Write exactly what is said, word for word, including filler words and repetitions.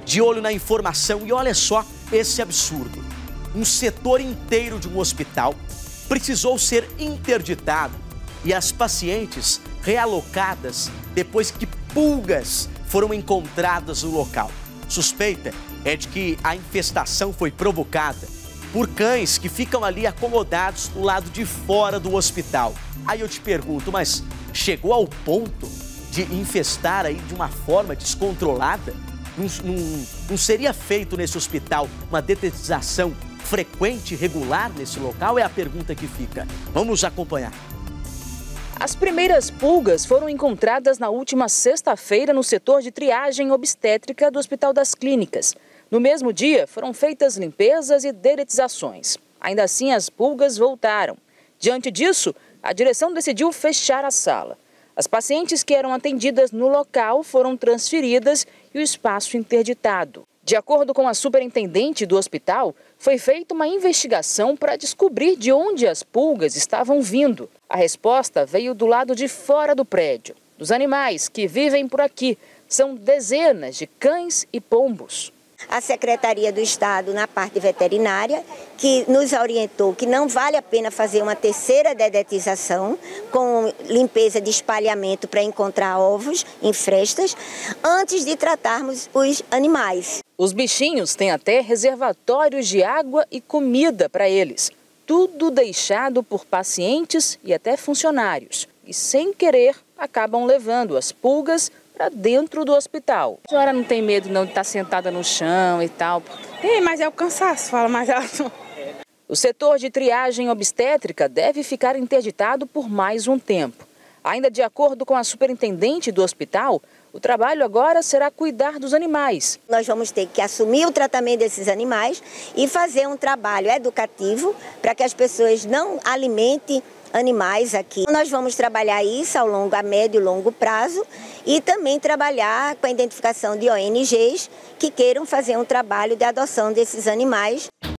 de olho na informação e olha só esse absurdo. Um setor inteiro de um hospital precisou ser interditado e as pacientes realocadas depois que pulgas foram encontradas no local. Suspeita é de que a infestação foi provocada por cães que ficam ali acomodados do lado de fora do hospital. Aí eu te pergunto, mas chegou ao ponto de infestar aí de uma forma descontrolada? Não, não, não seria feito nesse hospital uma detetização frequente e regular nesse local? É a pergunta que fica. Vamos acompanhar. As primeiras pulgas foram encontradas na última sexta-feira no setor de triagem obstétrica do Hospital das Clínicas. No mesmo dia, foram feitas limpezas e deretizações. Ainda assim, as pulgas voltaram. Diante disso, a direção decidiu fechar a sala. As pacientes que eram atendidas no local foram transferidas e o espaço interditado. De acordo com a superintendente do hospital, foi feita uma investigação para descobrir de onde as pulgas estavam vindo. A resposta veio do lado de fora do prédio. Dos animais que vivem por aqui, são dezenas de cães e pombos. A Secretaria do Estado, na parte veterinária, que nos orientou que não vale a pena fazer uma terceira dedetização com limpeza de espalhamento para encontrar ovos em frestas, antes de tratarmos os animais. Os bichinhos têm até reservatórios de água e comida para eles. Tudo deixado por pacientes e até funcionários. E, sem querer, acabam levando as pulgas para dentro do hospital. A senhora não tem medo não de estar sentada no chão e tal? Tem, mas é o cansaço, fala mais alto. O setor de triagem obstétrica deve ficar interditado por mais um tempo. Ainda de acordo com a superintendente do hospital, o trabalho agora será cuidar dos animais. Nós vamos ter que assumir o tratamento desses animais e fazer um trabalho educativo para que as pessoas não alimentem animais aqui. Nós vamos trabalhar isso ao longo, a médio e longo prazo e também trabalhar com a identificação de O N Gs que queiram fazer um trabalho de adoção desses animais.